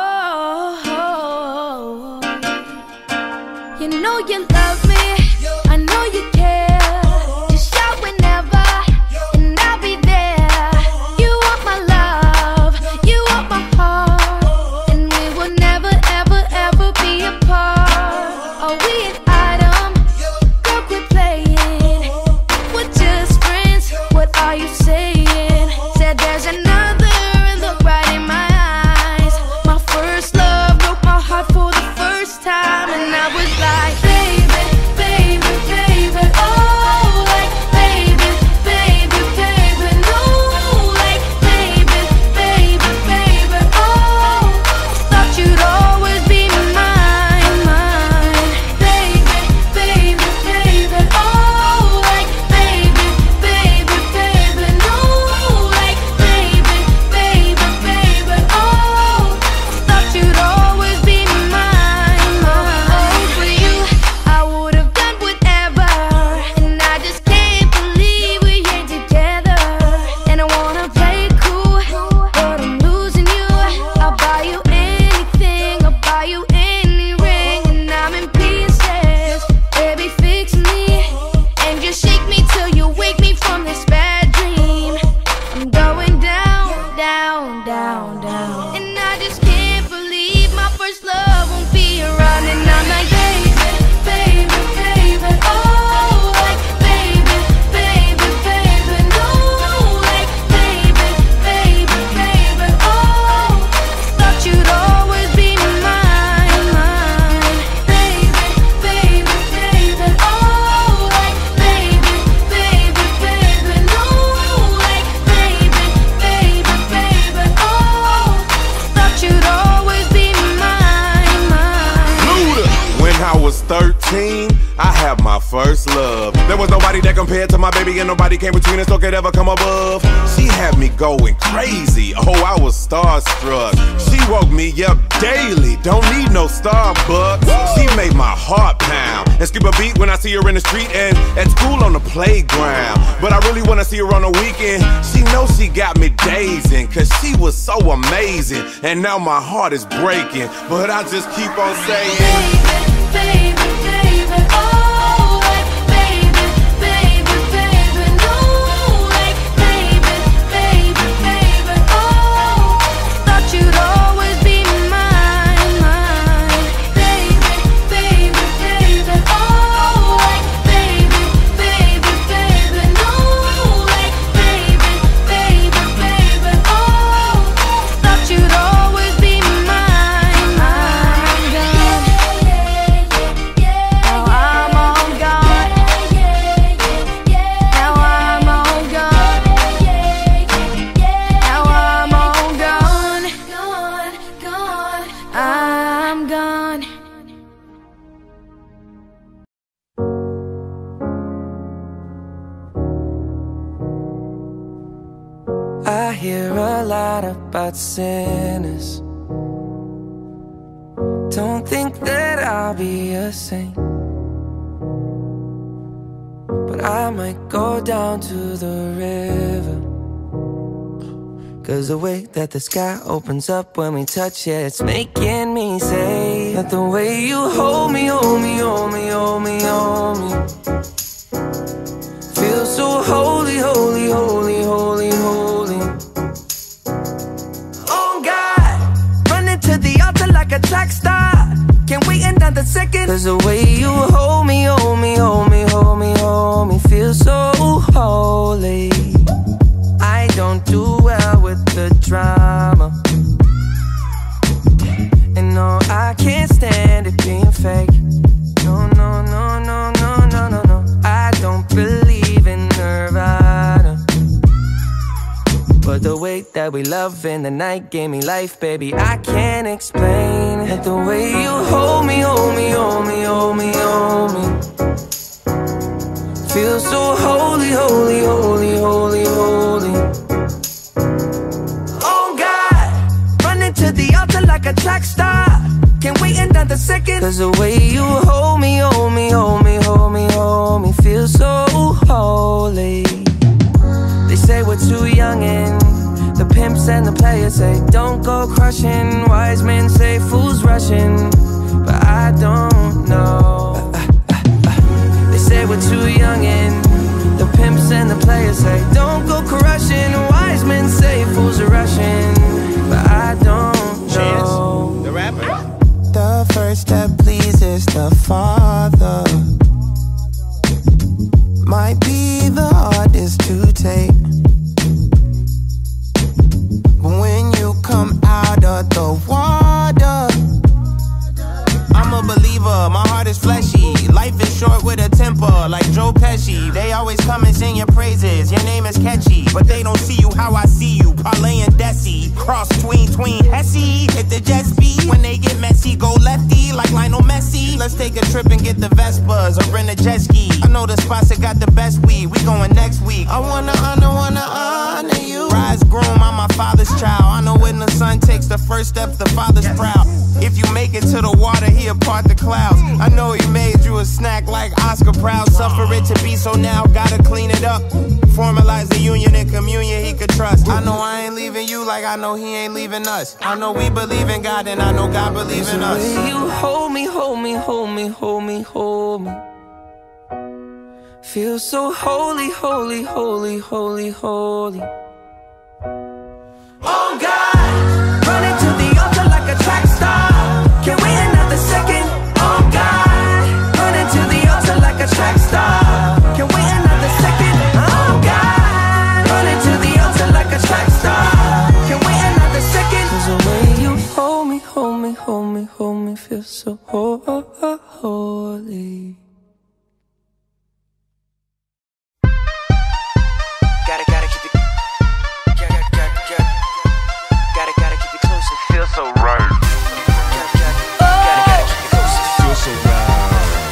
oh, oh. You know you love me, I know you care. Just shout whenever, and I'll be there. You want my love, you want my heart, and we will never, ever, ever be apart. Are we an item? Girl, quit playing. We're just friends, what are you saying? Said there's another, and look right in my eyes. My first love broke my heart for the first time, and I was like, baby, thirteen, I had my first love. There was nobody that compared to my baby, and nobody came between us or could ever come above. She had me going crazy, oh, I was starstruck. She woke me up daily, don't need no Starbucks. She made my heart pound and skip a beat when I see her in the street and at school on the playground. But I really wanna see her on the weekend. She knows she got me dazing, cause she was so amazing. And now my heart is breaking, but I just keep on saying, baby, baby, baby, oh, like, baby, baby, baby, no, like, baby, baby, baby, oh, thought you'd always be mine, mine, baby, baby, baby, oh, like, baby, baby, baby, no, like, baby, baby, baby, oh, thought you'd always be mine, mine, girl. Now I'm all gone. Now I'm all gone. Now I'm all gone. Gone, gone. I'm gone. I hear a lot about sinners. Don't think that I'll be a saint, but I might go down to the river. Cause the way that the sky opens up when we touch it, it's making me say that the way you hold me, hold me, hold me, hold me, hold me, feels so holy, holy, holy, holy, holy. Oh God, running to the altar like a track star. Can't wait another second. Cause the way you hold me, hold me, hold me, hold me, hold me, feels so holy. I don't do well with the drama, and no, I can't stand it being fake. No, no, no, no, no, no, no, no. I don't believe in Nirvana, but the way that we love in the night gave me life, baby. I can't explain it. The way you hold me, hold me, hold me, hold me, hold me, feels so holy, holy, holy, holy, holy. Oh God, running to the altar like a track star. Can't wait another second. Cause the way you hold me, hold me, hold me, hold me, hold me, feels so holy. They say we're too young and the pimps and the players say don't go crushing. Wise men say fools rushing, but I don't know. They say we're too young and the pimps and the players say don't go crushing. Wise men say fools are rushing, but I don't know. Chance, the rapper. The first step pleases the Father, might be the hardest to take, but when you come out of the water, I'm a believer, my heart is fleshy. Life is short with a temper, like Joe Pesci. They always come and sing your praises, your name is catchy, but they don't see you how I see you. Parlay and Desi, cross tween, tween, Hesse. Hit the jet speed, when they get messy, go lefty, like Lionel Messi. Let's take a trip and get the Vespas, or rent a jet ski. I know the spots that got the best weed, we going next week. I wanna honor, wanna honor you. Rise groom, I'm my father's child. I know when the son takes the first step, the father's proud. If you make it to the water, he'll part the clouds. I know he made you a snack like Oscar Proud. Suffer it to be, so now gotta clean it up. Formalize the union and communion he could trust. I know I ain't leaving you like I know he ain't leaving us. I know we believe in God and I know God believes in us. The way you hold me, hold me, hold me, hold me, hold me, feels so holy, holy, holy, holy, holy. Oh God, running to the altar like a track star. Can't wait another second. Oh God, running to the altar like a track star. Can't wait another second. Oh God, running to the altar like a track star. Can't wait another second. Cause the way you hold me, hold me, hold me, hold me, feels so holy. Gotta, gotta keep it. Gotta, gotta, gotta, gotta, gotta keep it close. It feels so right. Gotta, gotta, gotta, gotta keep it close. It feels so right.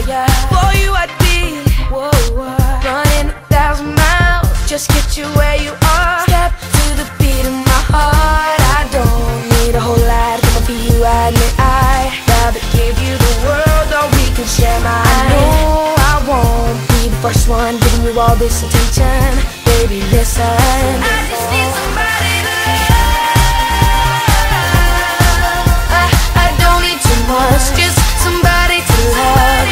yeah. For you I'd be, whoa, whoa, running a thousand miles, just get you where you are. Step to the beat of my heart. I don't need a whole lot, coming for you I admit I'd rather give you the world, or we can share mine. I know I won't be the first one giving you all this attention. Baby, listen, I just need somebody to love. I, I don't need too much, just somebody to love.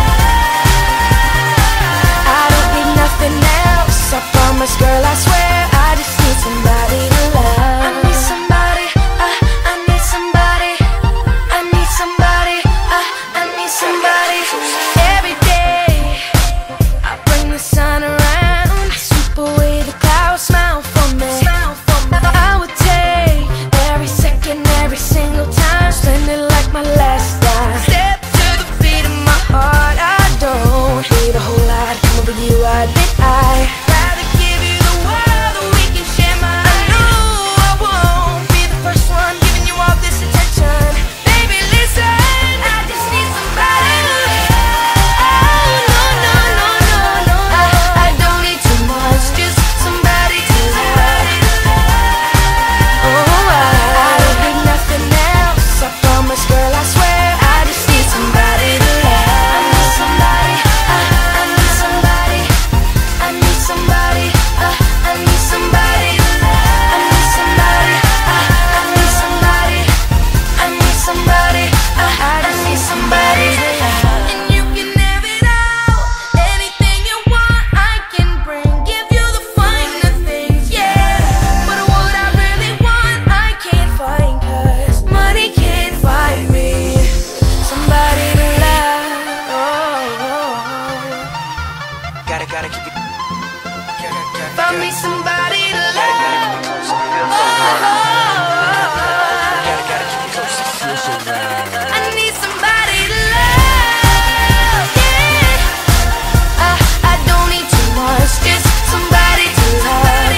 I don't need nothing else, I promise, girl, I swear. I just need somebody to love. I need somebody, I, I need somebody. I need somebody, I, I need somebody. Every day I bring the sun around, sweep away the clouds, smile for me. I would take every second, every single time, spend it like my last dime. Step to the beat of my heart. I don't need a whole lot, come over you, I admit I'd rather give you the world, or we can share mine. I know I won't be the first one giving you all this attention. Baby, listen, I just need somebody to love. Oh, no, no, no, no, no. I, I don't need too much, just somebody to love. Oh, I, I don't need nothing else, I promise, girl, I swear. I just need somebody to love. I need somebody, I, I need somebody. I need somebody, I, I need somebody to love. I need somebody, I, I need somebody. I need somebody, I, I need somebody to love. And you can have it all, anything you want I can bring, give you the finer things, yeah. But what I really want I can't find, cause money can't find me somebody to love. Oh, oh, Gotta, gotta keep it. oh. Find me somebody to love. Oh, oh, Gotta, gotta keep it close. oh. I need somebody to love, yeah. I, I don't need too much, just somebody to love.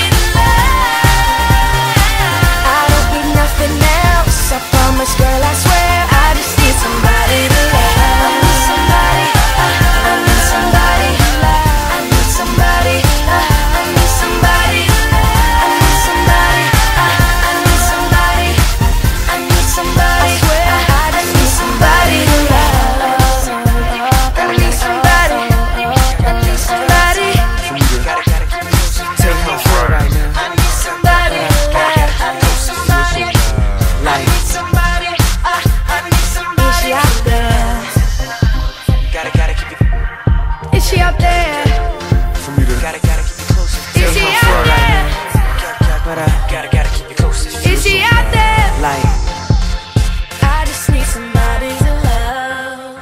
I don't need nothing else, I promise, girl, I swear. I just need somebody to love. I need somebody, I, I need somebody. I need somebody, I, I need somebody. I need somebody, I, I need somebody. I need somebody, I swear. I just need somebody to love. I need somebody, I need somebody. Gotta, gotta keep it close. Tell you how I feel right now. I need somebody to love. I need somebody. I need somebody. I, I need somebody. Is she out there? Gotta, gotta keep it. Is she out there? For me to Gotta, gotta keep it close. Is she out there? But I gotta, gotta keep it close. Is she out there? Like, I just need somebody to love.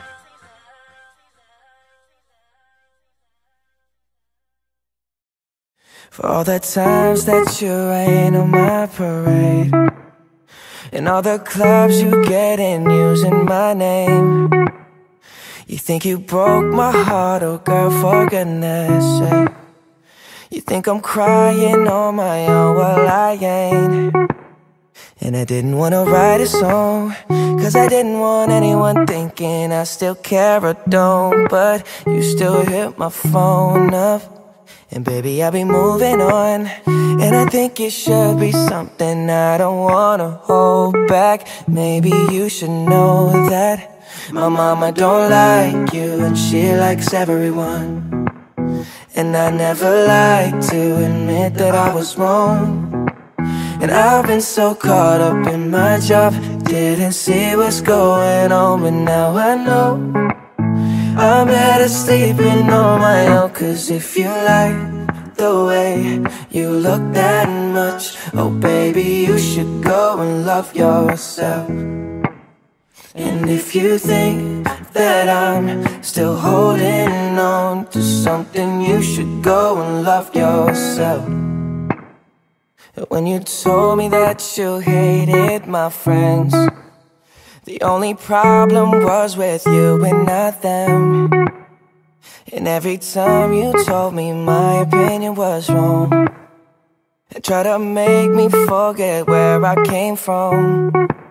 For all the times that you rain on my parade, and all the clubs you get in using my name. You think you broke my heart, oh girl, for goodness sake. You think I'm crying on my own, well I ain't. And I didn't wanna write a song, cause I didn't want anyone thinking I still care or don't. But you still hit my phone up, and baby, I'll be moving on. And I think it should be something I don't wanna hold back. Maybe you should know that my mama don't like you, and she likes everyone. And I never like to admit that I was wrong. And I've been so caught up in my job, didn't see what's going on. But now I know I'm better sleeping on my own. Cause if you like the way you look that much, oh baby, you should go and love yourself. And if you think that I'm still holding on to something, you should go and love yourself. When you told me that you hated my friends, the only problem was with you and not them. And every time you told me my opinion was wrong, and tried to make me forget where I came from.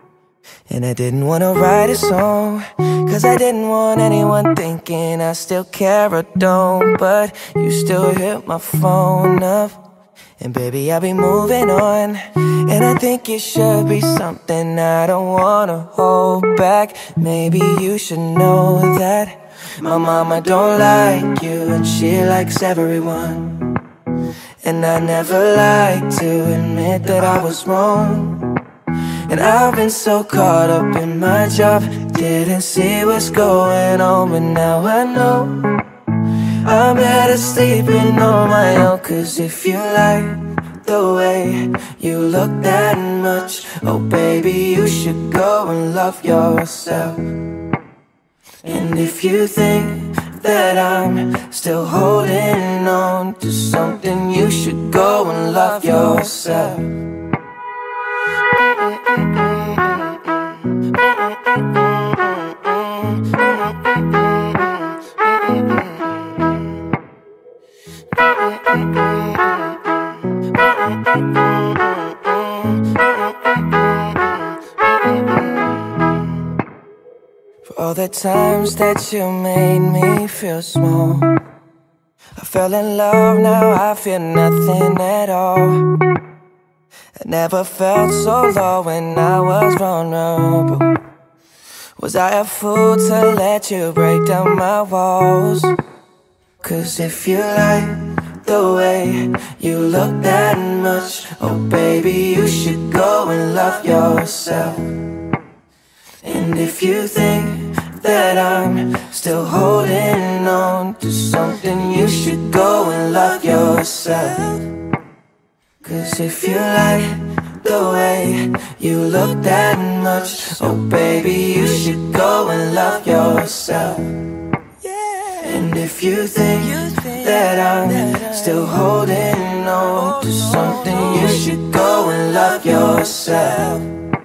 And I didn't wanna write a song, cause I didn't want anyone thinking I still care or don't. But you still hit my phone up, and baby, I'll be moving on. And I think it should be something I don't wanna hold back. Maybe you should know that my mama don't like you, and she likes everyone. And I never like to admit that I was wrong. And I've been so caught up in my job, didn't see what's going on. But now I know I'm better sleeping on my own. Cause if you like the way you look that much, oh baby, you should go and love yourself. And if you think that I'm still holding on to something, you should go and love yourself. For all the times that you made me feel small, I fell in love, now I feel nothing at all. I never felt so low when I was vulnerable. Was I a fool to let you break down my walls? Cause if you like the way you look that much, oh baby, you should go and love yourself. And if you think that I'm still holding on to something, you should go and love yourself. Cause if you like the way you look that much, oh baby, you should go and love yourself. And if you think that I'm still holding on to something, you should go and love yourself.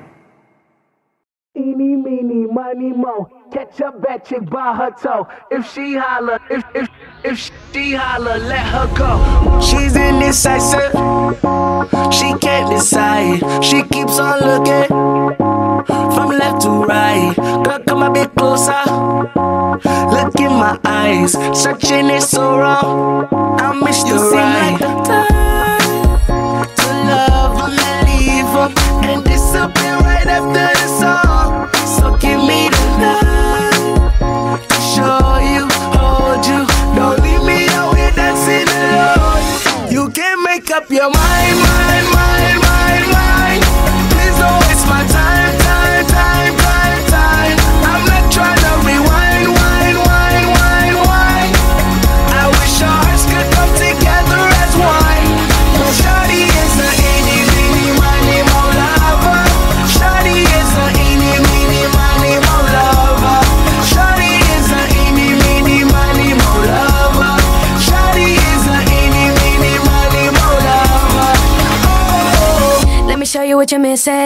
Eeny, meeny, miny, mo. Catch a bad chick by her toe. If she holler, if if if she holler, let her go. She's indecisive, she can't decide. She keeps on looking from left to right. Girl, come a bit closer, look in my eyes. Searching is so wrong, I missed the right time to love and leave her and disappear right after the song. So give me the night to show you, hold you. Don't leave me out here dancing alone. You can't make up your mind, mind, mind, mind, mind. Please don't waste my time, time, time, time, time. I'm not trying to rewind, wind, wind, wind, wind. I wish our hearts could come together as one. Shawty is a eeny, meeny, miny, mo lover. Shawty is a eeny, meeny, miny, mo lover. Shawty is a eeny, meeny, miny, mo lover. Shawty is a eeny, meeny, miny, mo lover. Oh. Let me show you what you're missing.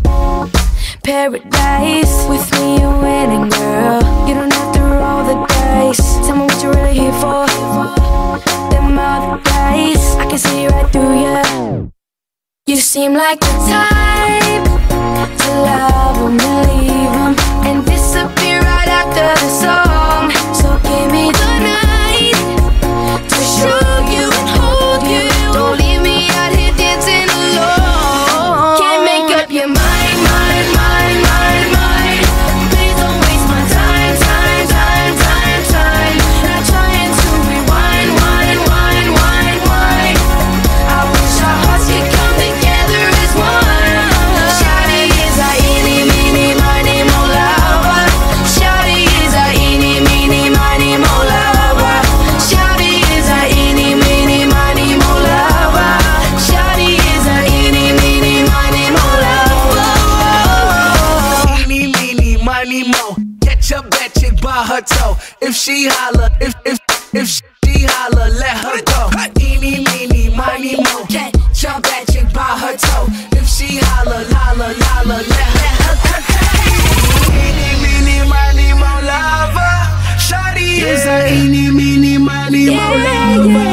Paradise, with me you're winning, girl. You don't have to roll the dice. Tell me what you're really here for. Them other guys, I can see right through you. You seem like the type to love 'em and leave 'em and disappear right after the song. So give me the night to show you and hold you. Don't leave me out here dancing alone. Can't make up your mind, mind, mind, mind, mind. Please don't waste my time, time, time, time, time. Not trying to rewind, wind, wind, wind, wind. I wish our hearts could come together as one. Shawty is a eeny, meeny, miny, mo lover. Shawty is a eeny, meeny, miny, mo lover. Shawty is a eeny, meeny, miny, mo lover. Shawty is a eeny, meeny, miny, mo lover. Eeny, meeny, miny, mo. Catch a bad chick by her toe. If she holler, if if if she holler, let her go. Eeny, meeny, miny, mo. Catch a bad chick by her toe. If she holler, holler, holler, let her go. Eeny, meeny, miny, mo lover. Shawty is a eeny, meeny, miny, mo lover.